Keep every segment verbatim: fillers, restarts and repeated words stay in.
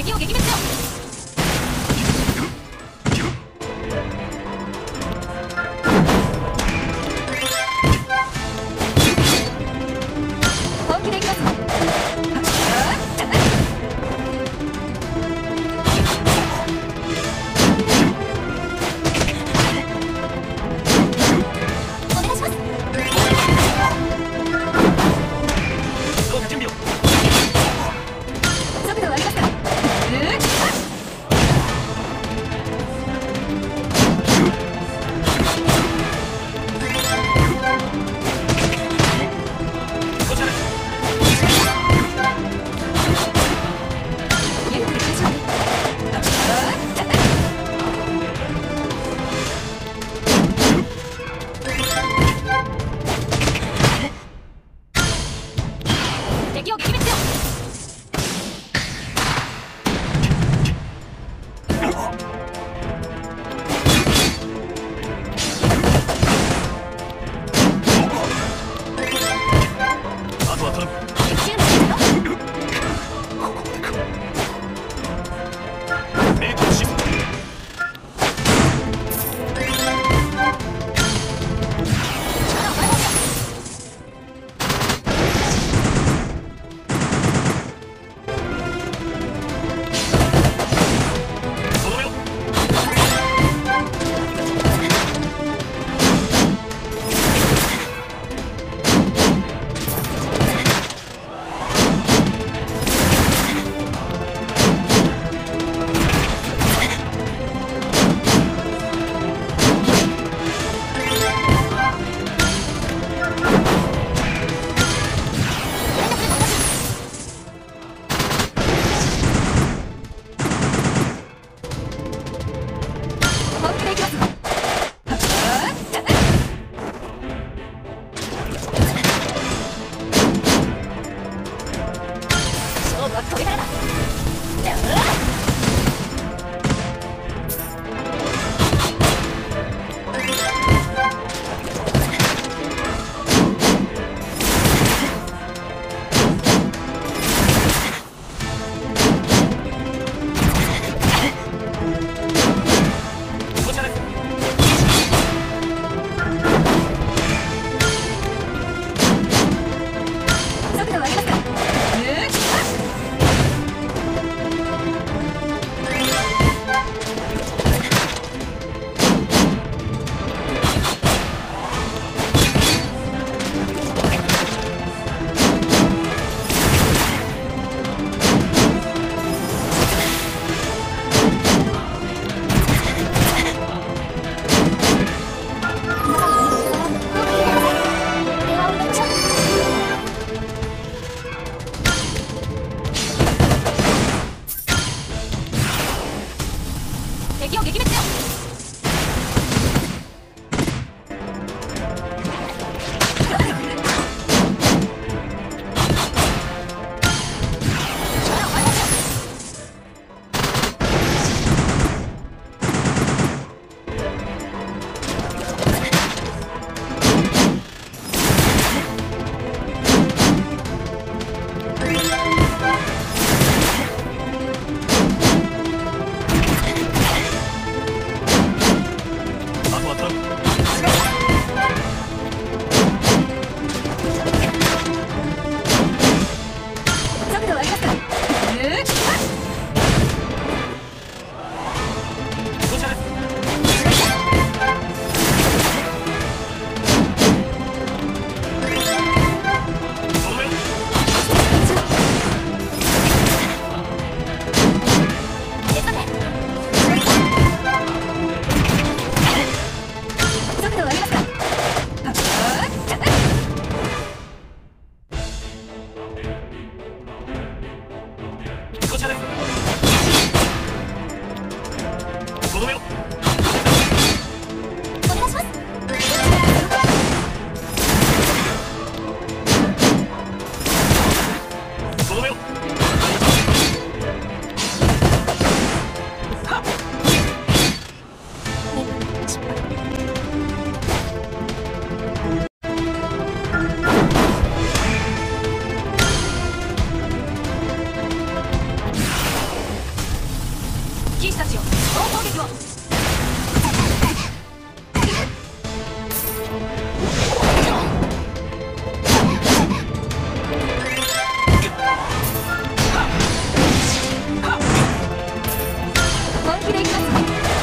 敵を撃滅しろ。本気でいきます。敵を撃滅しろ。 あとは頼む。メイクシフト。これからだ。速度を上げますか。敵を撃滅しろ。 騎士たちよ、総攻撃を。本気でいきます。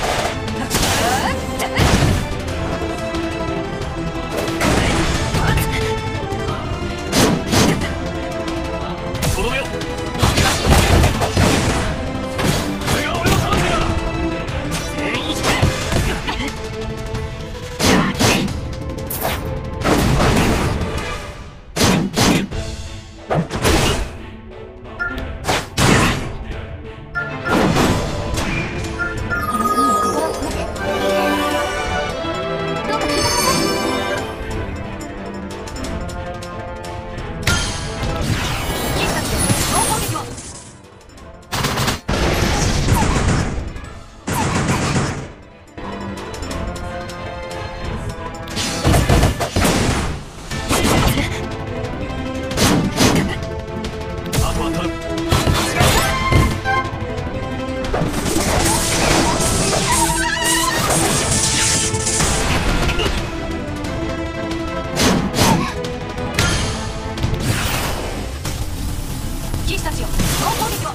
とどめよ。これが俺の魂だ。全員引け。騎士たちよ、総攻撃を。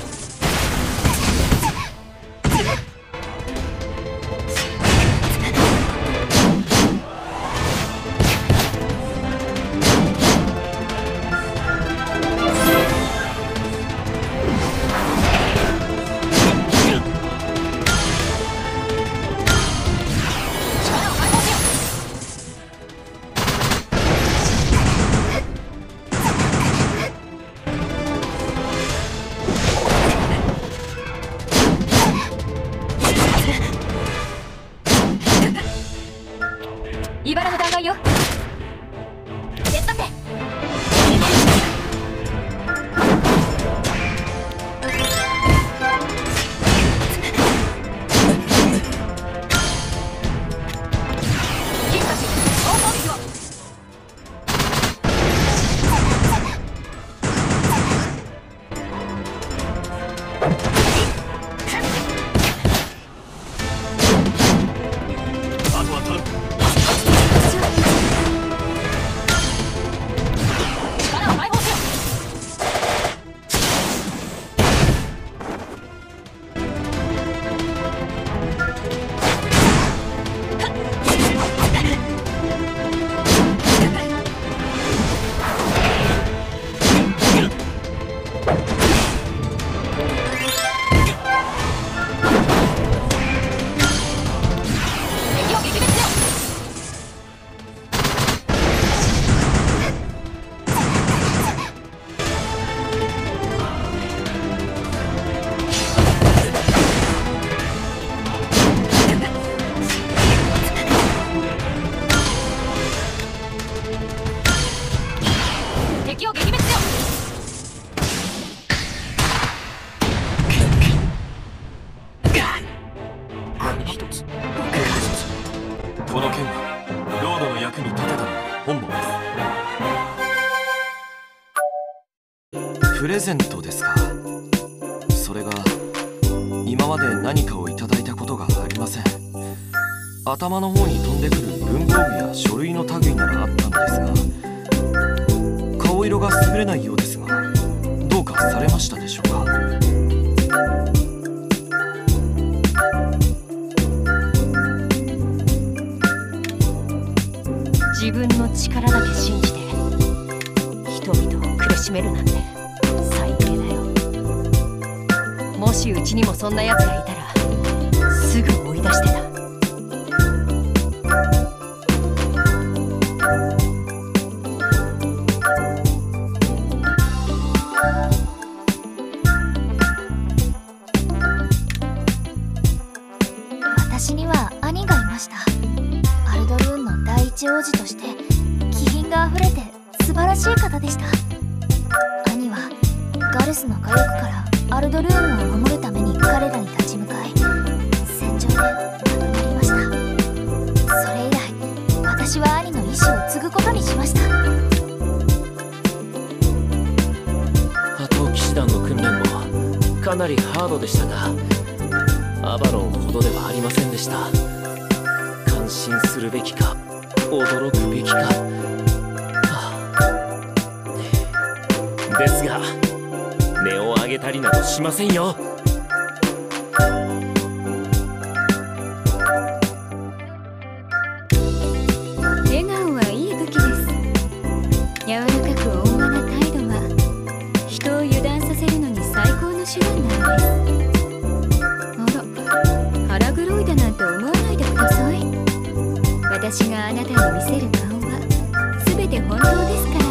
茨の弾丸よ。手伝って。騎士たち、総攻撃を。あとは頼む。敵を撃滅せよ。 何一つこの剣はロードの役に立てたのが本望です。プレゼントですか。それが今まで何かをいただいたことがありません。頭の方に飛んでくる文房具や書類の類ならあったのですが、顔色が優れないようですが、どうかされましたでしょうか。 自分の力だけ信じて人々を苦しめるなんて最低だよ。もしうちにもそんな奴がいたらすぐ追い出してた。 私には兄がいました。アルドルーンの第一王子として気品があふれて素晴らしい方でした。兄はガルスの火力からアルドルーンを守るために彼らに立ち向かい、戦場で亡くなりました。それ以来私は兄の意志を継ぐことにしました。 波動騎士団の訓練もかなりハードでしたが、 アバロンほどではありませんでした。感心するべきか驚くべきか、はあ、ですが値を上げたりなどしませんよ。 笑顔はいい武器です。柔らかく温和な態度は人を油断させるのに最高の手段なんです。あら、腹黒いだなんて思わないでください。私があなたに見せる顔は全て本当ですから。